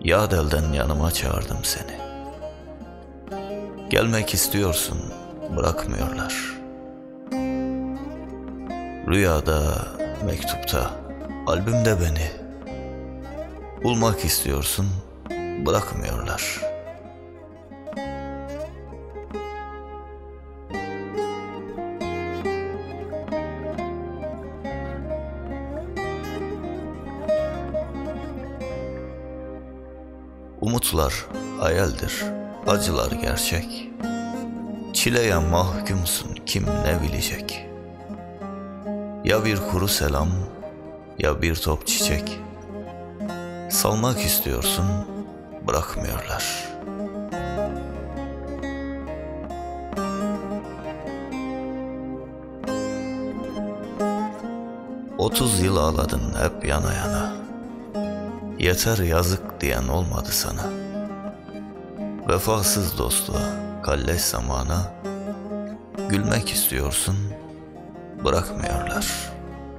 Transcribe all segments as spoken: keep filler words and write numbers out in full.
Yad elden yanıma çağırdım seni. Gelmek istiyorsun, bırakmıyorlar. Rüyada, mektupta, albümde beni bulmak istiyorsun, bırakmıyorlar. Umutlar hayaldir, acılar gerçek. Çileye mahkumsun, kim ne bilecek? Ya bir kuru selam, ya bir top çiçek. Salmak istiyorsun, bırakmıyorlar. Otuz yıl ağladın hep yana yana. Yeter yazık diyen olmadı sana. Vefasız dostluğa, kalleş zamana. Gülmek istiyorsun, bırakmıyorlar.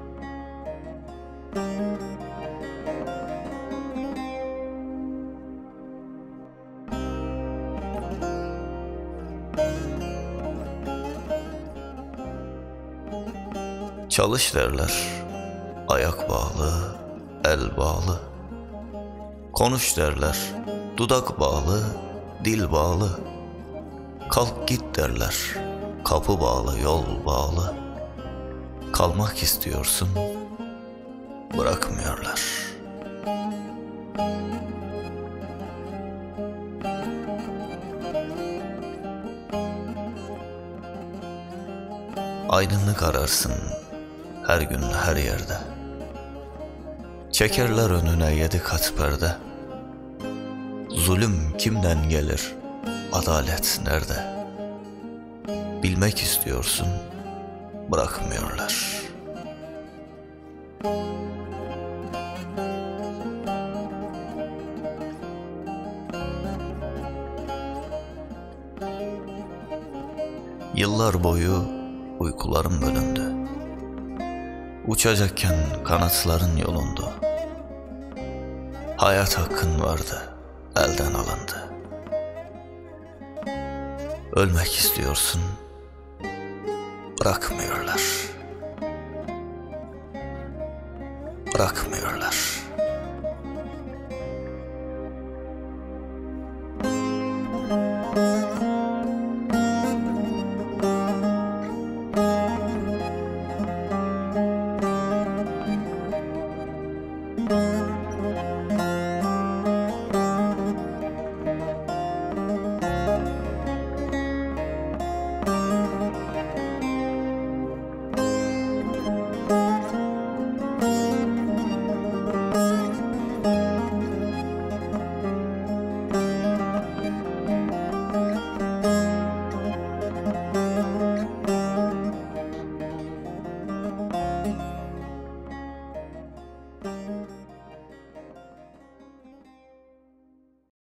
Çalış derler, ayak bağlı, el bağlı. Konuş derler, dudak bağlı, dil bağlı. Kalk git derler, kapı bağlı, yol bağlı. Kalmak istiyorsun, bırakmıyorlar. Aydınlık ararsın her gün her yerde. Çekerler önüne yedi kat perde. Zulüm kimden gelir, adalet nerede? Bilmek istiyorsun, bırakmıyorlar. Yıllar boyu uykularım bölündü. Uçacakken kanatların yolundu. Hayat hakkın vardı, elden alındı. Ölmek istiyorsun, bırakmıyorlar. Bırakmıyorlar.